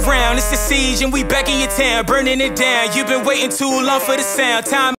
round, it's a siege and we back in your town, burning it down. You've been waiting too long for the sound. Time